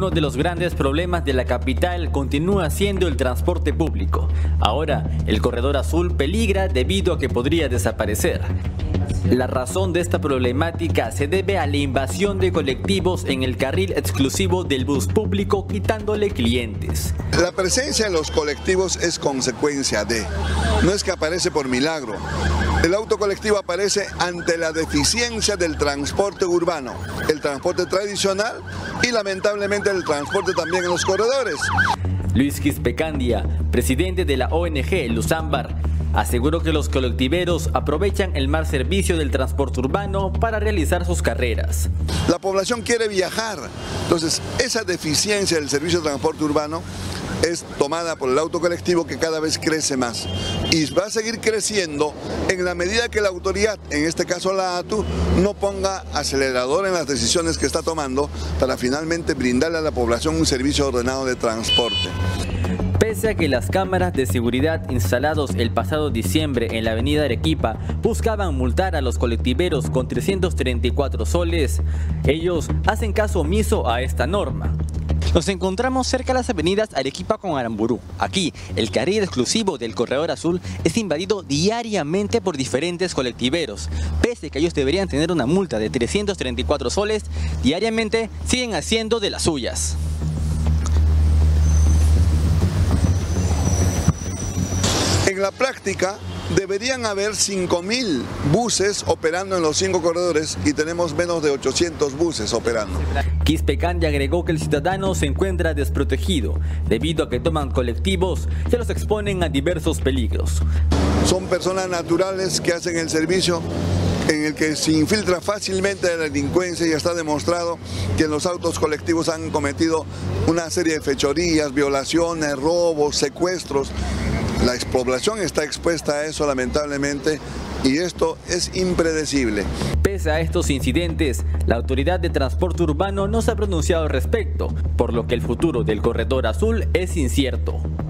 Uno de los grandes problemas de la capital continúa siendo el transporte público. Ahora, el corredor azul peligra debido a que podría desaparecer. La razón de esta problemática se debe a la invasión de colectivos en el carril exclusivo del bus público, quitándole clientes. La presencia en los colectivos es consecuencia de, no es que aparece por milagro. El auto colectivo aparece ante la deficiencia del transporte urbano, el transporte tradicional y lamentablemente el transporte también en los corredores. Luis Quispecandia, presidente de la ONG Luzambar, aseguró que los colectiveros aprovechan el mal servicio del transporte urbano para realizar sus carreras. La población quiere viajar, entonces esa deficiencia del servicio de transporte urbano es tomada por el auto colectivo, que cada vez crece más y va a seguir creciendo en la medida que la autoridad, en este caso la ATU, no ponga acelerador en las decisiones que está tomando para finalmente brindarle a la población un servicio ordenado de transporte. Pese a que las cámaras de seguridad instalados el pasado diciembre en la avenida Arequipa buscaban multar a los colectiveros con 334 soles, ellos hacen caso omiso a esta norma. Nos encontramos cerca de las avenidas Arequipa con Aramburú. Aquí, el carril exclusivo del corredor azul es invadido diariamente por diferentes colectiveros. Pese a que ellos deberían tener una multa de 334 soles, diariamente siguen haciendo de las suyas. En la práctica, deberían haber 5.000 buses operando en los 5 corredores y tenemos menos de 800 buses operando. Quispecandia agregó que el ciudadano se encuentra desprotegido debido a que toman colectivos que los exponen a diversos peligros. Son personas naturales que hacen el servicio en el que se infiltra fácilmente la delincuencia, y está demostrado que en los autos colectivos han cometido una serie de fechorías, violaciones, robos, secuestros. La población está expuesta a eso lamentablemente y esto es impredecible. Pese a estos incidentes, la Autoridad de Transporte Urbano no se ha pronunciado al respecto, por lo que el futuro del corredor azul es incierto.